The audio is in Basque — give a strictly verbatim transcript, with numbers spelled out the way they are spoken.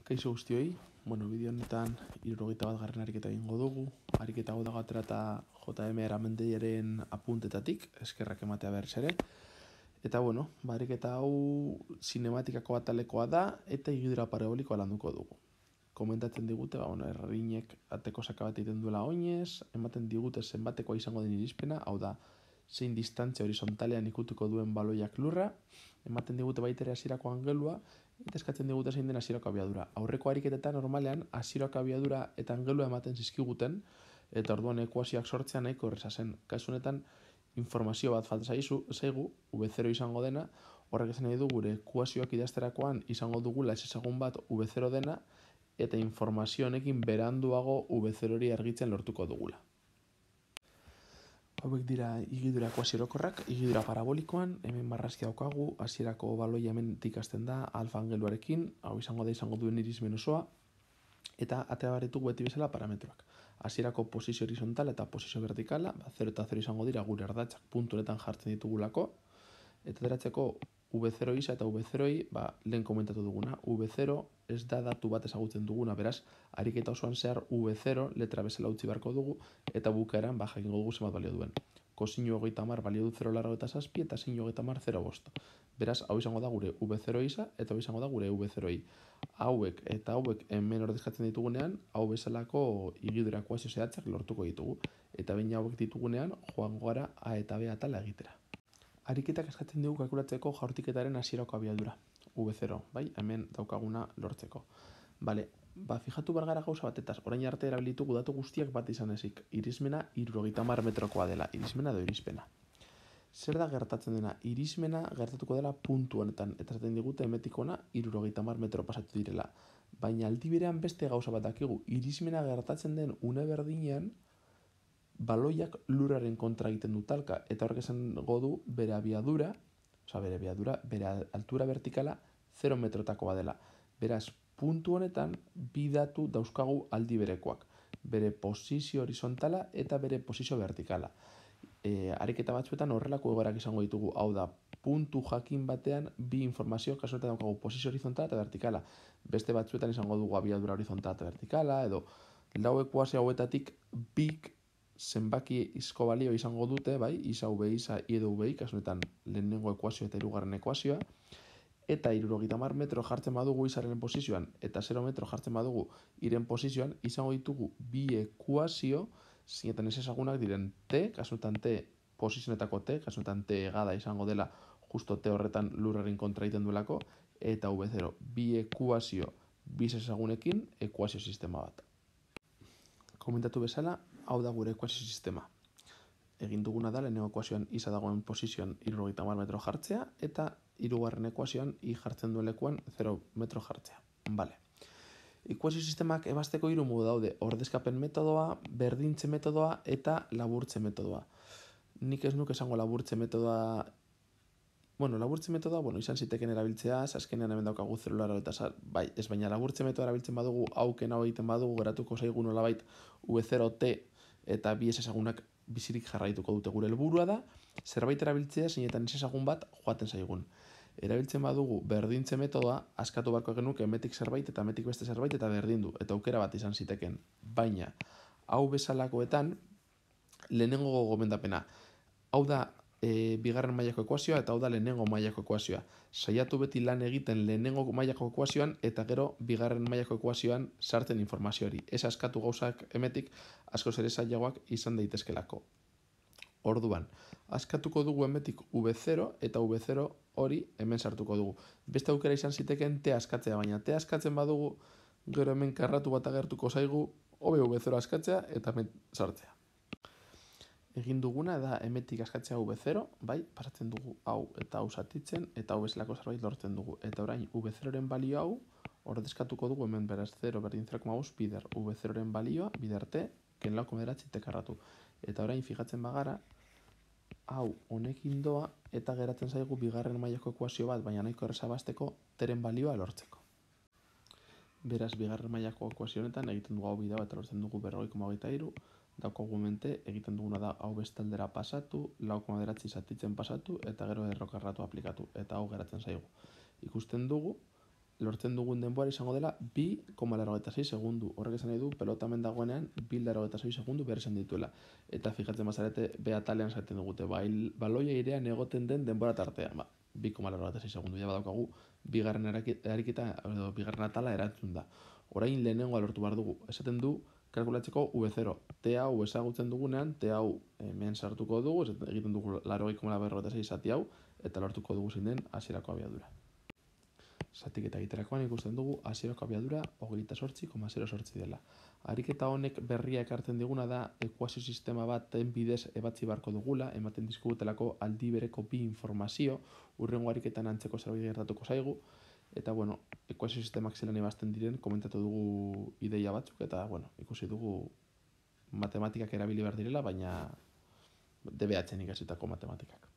Kaixo guztioi, bueno, bideo honetan hirurogeita bat garren ariketa egingo dugu. Ariketa hau dago aterata J M Aramendeiaren apuntetatik, eskerrak ematea behar ere. Eta bueno, ba, ariketa hau sinematikako atalekoa da eta higidura parabolikoa landuko dugu. Komentatzen digute, ba, bueno, errinek ateko saka bat egiten duela oinez, ematen digute zenbatekoa izango den irizpena, hau da, zein distantzia horizontalean ikutuko duen baloiak lurra, ematen digute baitere hasierako angelua, eta eskatzen digute zein den hasierako abiadura. Aurreko ariketetan normalean hasierako abiadura eta angelua ematen zizkiguten, eta orduan ekuazioak sortzea nahiko erreza zen. Kasu honetan informazio bat falta zaizu, zaigu, V zero izango dena, horrek esan nahi du gure ekuazioak idazterakoan izango dugula ezezagun bat V zero dena, eta informazio honekin beranduago V zero hori argitzen lortuko dugula. Hauek dira higidura ekuazio orokorrak, higidura parabolikoan, hemen marrazkia daukagu, hasierako baloia hemendik hasten da alfa angeluarekin, hau izango da izango duen irizmen osoa, eta atera baritugu beti bezala parametroak. Hasierako posizio horizontala eta posizio vertikala, ba, zero eta zero izango dira gure ardatzak puntu honetan jartzen ditugulako, eta ateratzeko V zero isa eta V zero-i, ba, lehen komentatu duguna, V zero ez da datu bat ezagutzen duguna, beraz, ariketa osoan zehar V zero letra bezala utzi beharko dugu, eta bukaeran ba, jakingo dugu zenbat balio duen. Kosinu hogeita hamar balio du zero largo eta zazpi, eta sinu hogeita hamar zero bost. Beraz, hau izango da gure V zero isa, eta hau izango da gure V zero-i. Hauek eta hauek hemen ordezkatzen ditugunean, hau bezalako higidura ekuazio zehatzak lortuko ditugu. Eta behin hauek ditugunean, joango gara A eta B atala egitera. Ariketak eskatzen dugu kalkulatzeko jaurtiketaren hasierako abiadura, V zero, bai, hemen daukaguna lortzeko. Bale, ba, fijatu bargara gauza batetaz, orain arte erabilitugu datu guztiak bat izan ezik, irizmena hirurogeita hamar metrokoa dela, irizmena edo irizpena. Zer da gertatzen dena? Irizmena gertatuko dela puntu honetan, eta zaten digute hemetik ona hirurogeita hamar metro pasatu direla. Baina aldi berean beste gauza bat dakigu, irizmena gertatzen den une berdinean, baloiak lurraren kontra egiten du talka, eta horrek esango du bere abiadura, oza, bere abiadura, bere altura vertikala zero metrotakoa dela. Beraz, puntu honetan bi datu dauzkagu aldi berekoak, bere posizio horizontala eta bere posizio vertikala. E, ariketa batzuetan horrelako egoerak izango ditugu, hau da, puntu jakin batean bi informazio, kasu honetan daukagu posizio horizontala eta vertikala. Beste batzuetan izango dugu abiadura horizontala eta vertikala, edo lau ekuazio hauetatik bik zenbaki izko balio izango dute, bai, isa V isa I edo V I, kasu honetan lehenengo ekuazioa eta hirugarren ekuazioa, eta hirurogeita hamar metro jartzen badugu isaren posizioan, eta zero metro jartzen badugu iren posizioan, izango ditugu bi ekuazio, zinetan ez ezagunak diren T, kasu honetan T posizionetako T, kasu honetan T egada izango dela justo T horretan lurraren kontra egiten duelako, eta V zero, bi ekuazio biz ezagunekin ekuazio sistema bat. Komentatu bezala, hau da gure ekuazio sistema. Egin duguna da, lehenengo ekuazioan isa dagoen posizioan hirurogeita hamar metro jartzea, eta hirugarren ekuazioan I jartzen duen lekuan zero metro jartzea. Vale. Ekuazio sistemak ebazteko hiru modu daude, ordezkapen metodoa, berdintze metodoa eta laburtze metodoa. Nik ez nuke esango laburtze metodoa. Bueno, laburtze metodoa, bueno, izan ziteken erabiltzea, azkenean hemen daukagu zelularo eta bai, ez baina laburtze metodoa erabiltzen badugu, hauken hau egiten badugu, geratuko zaigu nolabait V zero T eta bi ez ezagunak bizirik jarraituko dute. Gure helburua da, zerbait erabiltzea zeinetan ez ezagun bat joaten zaigun. Erabiltzen badugu berdintze metodoa, askatu barko genuke emetik zerbait eta emetik beste zerbait eta berdindu, eta aukera bat izan ziteken. Baina, hau bezalakoetan, lehenengo gomendapena, hau da, E, bigarren mailako ekuazioa eta hau da lehenengo mailako ekuazioa. Saiatu beti lan egiten lehenengo mailako ekuazioan eta gero bigarren mailako ekuazioan sartzen informazio hori. Ez askatu gauzak emetik askoz ere zailagoak izan daitezkelako. Orduan, askatuko dugu emetik V zero eta V zero hori hemen sartuko dugu. Beste aukera izan ziteken T askatzea, baina T askatzen badugu gero hemen karratu bat agertuko zaigu hobe V zero askatzea eta hemen sartzea. Egin duguna da emetik askatzea V zero, bai, pasatzen dugu hau eta hau zatitzen, eta hau bezalako zerbait lortzen dugu. Eta orain V zeroren balio hau, ordezkatuko dugu hemen beraz zero berdin zero koma bost bider V zeroren balioa, bider T, ken lau koma bederatzi T karratu. Eta orain fijatzen bagara, hau honekin doa, eta geratzen zaigu bigarren mailako ekuazio bat, baina nahiko erreza basteko T-ren balioa lortzeko. Beraz, bigarren mailako ekuazio honetan egiten dugu hau bidea eta lortzen dugu berrogei koma hogeita hiru, daukagu mente, egiten duguna da hau bestaldera pasatu, lau koma bederatzi zatitzen pasatu, eta gero errokarratu aplikatu, eta hau geratzen zaigu. Ikusten dugu, lortzen dugun denbora izango dela bi koma laurogeita sei segundu. Horrek esan nahi du, pelota hemen dagoenean bi koma laurogeita sei segundu behar esan dituela. Eta fijatzen bazarete, be atalean zaten dugute, baloia airean egoten den denbora tartea. Ba, bi koma laurogeita sei segundu, ja badaukagu, bigarren eriketa, edo bigarren atala erantzun da. Orain lehenengoa lortu behar dugu. Esaten du, kalkulatzeko U zero. T hau ezagutzen dugunean, T hau hemen sartuko dugu, egiten dugu laurogei koma laurogeita sei zati hau, eta lortuko dugu zein den hasierako abiadura. Zatiketa egiterakoan ikusten dugu hasierako abiadura hogeita zortzi koma zero zortzi dela. Ariketa honek berria ekartzen diguna da ekuazio sistema baten bidez ebatzi beharko dugula, ematen dizkigutelako aldi bereko bi informazio, hurrengo ariketan antzeko zerbait gertatuko zaigu, eta bueno, ekuazio sistemak zelan ebazten diren komentatu dugu ideia batzuk, eta bueno, ikusi dugu matematikak erabili behar direla, baina D B H-en ikasitako matematikak.